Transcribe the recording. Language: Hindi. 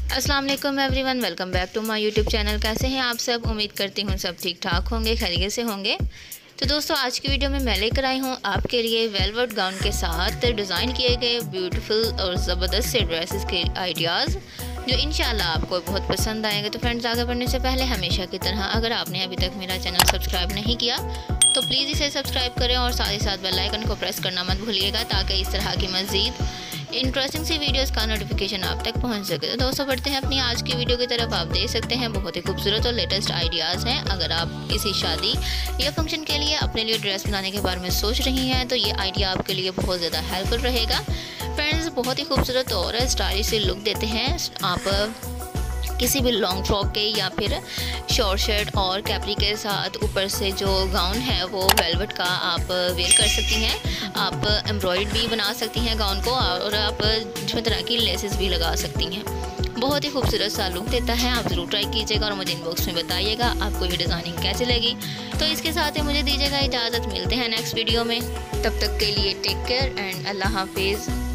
अस्सलाम वालेकुम everyone, welcome back to my YouTube channel. कैसे हैं आप सब? उम्मीद करती हूँ सब ठीक ठाक होंगे, खैरियत से होंगे। तो दोस्तों, आज की वीडियो में मैं लेकर आई हूँ आपके लिए वेलवेट गाउन के साथ डिज़ाइन किए गए ब्यूटीफुल और ज़बरदस्त से ड्रेसेस के आइडियाज़ जो इंशाल्लाह आपको बहुत पसंद आएंगे। तो फ्रेंड्स, आगे बढ़ने से पहले हमेशा की तरह अगर आपने अभी तक मेरा चैनल सब्सक्राइब नहीं किया तो प्लीज़ इसे सब्सक्राइब करें और साथ ही साथ बेल आइकन को प्रेस करना मत भूलिएगा ताकि इस तरह की मज़ीद इंटरेस्टिंग सी वीडियोस का नोटिफिकेशन आप तक पहुंच सके। तो दोस्तों, बढ़ते हैं अपनी आज की वीडियो की तरफ। आप देख सकते हैं बहुत ही खूबसूरत और लेटेस्ट आइडियाज़ हैं। अगर आप किसी शादी या फंक्शन के लिए अपने लिए ड्रेस बनाने के बारे में सोच रही हैं तो ये आइडिया आपके लिए बहुत ज़्यादा हेल्पफुल रहेगा। फ्रेंड्स, बहुत ही खूबसूरत और स्टाइलिश से लुक देते हैं आप किसी भी लॉन्ग फ्रॉक के या फिर शॉर्ट शर्ट और कैपरी के साथ ऊपर से जो गाउन है वो वेलवेट का आप वेयर कर सकती हैं। आप एम्ब्रॉयड भी बना सकती हैं गाउन को और आप इसमें तरह की लेसेस भी लगा सकती हैं। बहुत ही खूबसूरत सा लुक देता है। आप ज़रूर ट्राई कीजिएगा और मुझे इनबॉक्स में बताइएगा आपको ये डिज़ाइनिंग कैसी लगी। तो इसके साथ ही मुझे दीजिएगा इजाज़त। मिलते हैं नेक्स्ट वीडियो में। तब तक के लिए टेक केयर एंड अल्लाह हाफिज़।